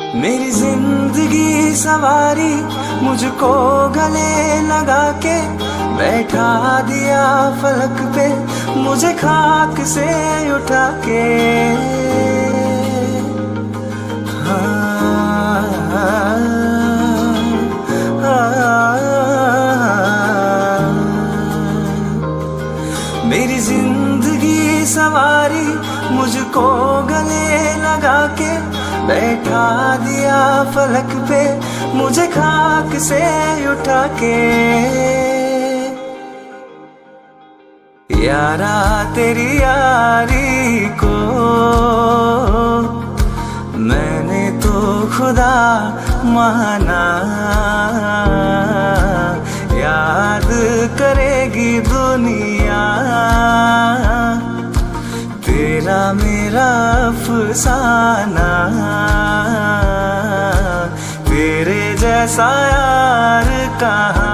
मेरी जिंदगी सवारी मुझको गले लगा के बैठा दिया फलक पे मुझे खाक से उठा के। मेरी जिंदगी सवारी मुझको गले लगा के बैठा दिया फलक पे मुझे खाक से उठा के। यारा तेरी यारी को मैंने तो खुदा माना, याद करेगी दुनिया तेरा मेरा अफसाना। तेरे जैसा यार कहाँ